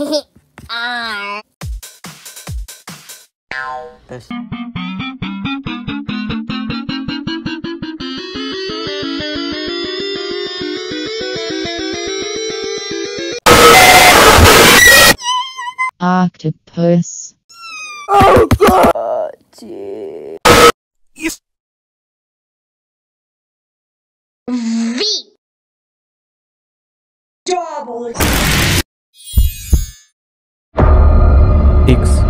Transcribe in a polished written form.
R. S. Octopus. Oh God! Yes. V. Double X.